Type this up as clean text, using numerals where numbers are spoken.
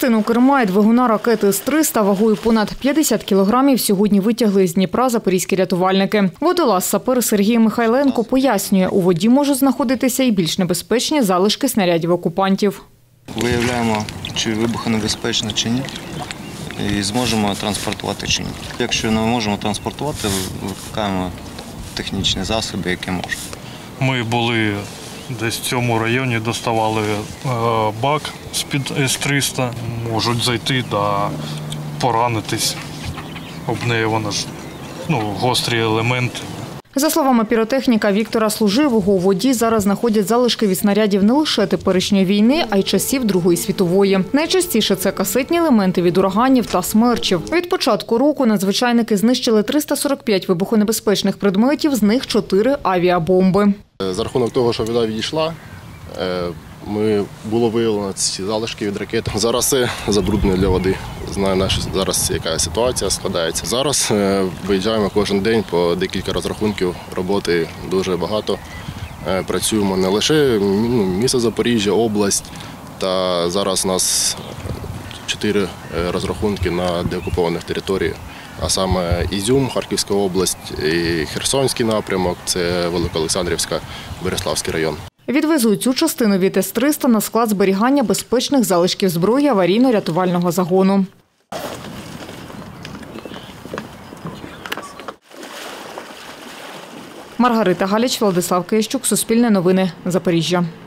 Частину керма і двигуна ракети С-300 вагою понад 50 кілограмів сьогодні витягли з Дніпра запорізькі рятувальники. Водолаз-сапер Сергій Михайленко пояснює, у воді можуть знаходитися і більш небезпечні залишки снарядів окупантів. Виявляємо, чи вибухонебезпечно, чи ні, і зможемо транспортувати чи ні. Якщо не можемо транспортувати, викликаємо технічні засоби, які можемо. Ми були десь в цьому районі, доставали бак з-під С-300. Можуть зайти та поранитись. Об неї вона ж гострі елементи. За словами піротехніка Віктора Служивого, у воді зараз знаходять залишки від снарядів не лише теперішньої війни, а й часів Другої світової. Найчастіше це касетні елементи від ураганів та смерчів. Від початку року надзвичайники знищили 345 вибухонебезпечних предметів, з них 4 авіабомби. За рахунок того, що вода відійшла, було виявлено ці залишки від ракет. Зараз це забруднення для води. Знаю, зараз яка ситуація складається. Зараз виїжджаємо кожен день по декілька розрахунків, роботи дуже багато. Працюємо не лише місто Запоріжжя, область, та зараз у нас 4 розрахунки на деокупованих територіях. А саме Ізюм, Харківська область, і Херсонський напрямок, це Великоолександрівська, Береславський район. Відвезуть цю частину від С-300 на склад зберігання безпечних залишків зброї аварійно-рятувального загону. Маргарита Галіч, Владислав Кищук, Суспільне новини, Запоріжжя.